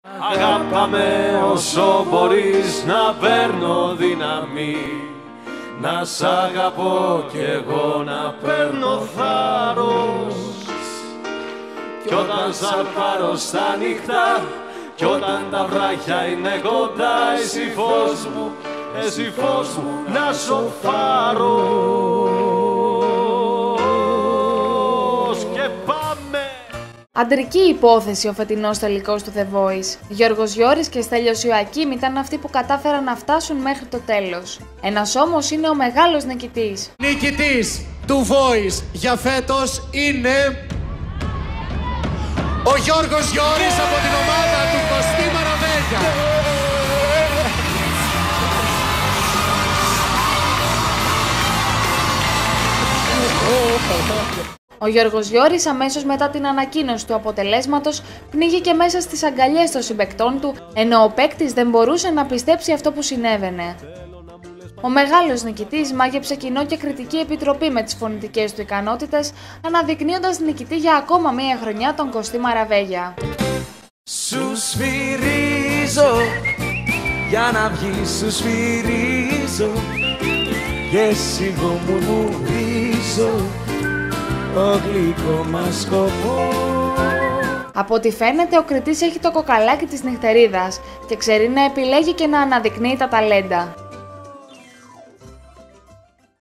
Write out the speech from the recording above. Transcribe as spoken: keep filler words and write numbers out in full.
Αγάπαμε όσο μπορείς, να παίρνω δύναμη, να σ' αγαπώ κι εγώ να παίρνω θάρρος. Κι όταν σ' πάρω στα νύχτα, κι όταν τα βράχια είναι κοντά, εσύ φως μου, εσύ φως μου, να σ' φάρος. Και πάμε! Αντρική υπόθεση ο φετινός τελικός του The Voice. Γιώργος Γιώρης και Στέλιος Ιωακίμ ήταν αυτοί που κατάφεραν να φτάσουν μέχρι το τέλος. Ένας όμως είναι ο μεγάλος νικητής. Νικητής του Voice για φέτος είναι ο Γιώργος Γιώρης από την ομάδα του Κωστή Μαραβέγια. Ο Γιώργος Γιώρης αμέσως μετά την ανακοίνωση του αποτελέσματος πνίγηκε μέσα στις αγκαλιές των συμπαικτών του, ενώ ο παίκτης δεν μπορούσε να πιστέψει αυτό που συνέβαινε. Ο μεγάλος νικητής μάγεψε κοινό και κριτική επιτροπή με τις φωνητικές του ικανότητες, αναδεικνύοντας νικητή για ακόμα μία χρονιά τον Κωστή Μαραβέγια. Σου σφυρίζω, για να βγεις σου σφυρίζω, και εσύ μουρμουρίζω το γλυκό μας σκοπό. Από ό,τι φαίνεται, ο κριτής έχει το κοκαλάκι της νυχτερίδας και ξέρει να επιλέγει και να αναδεικνύει τα ταλέντα.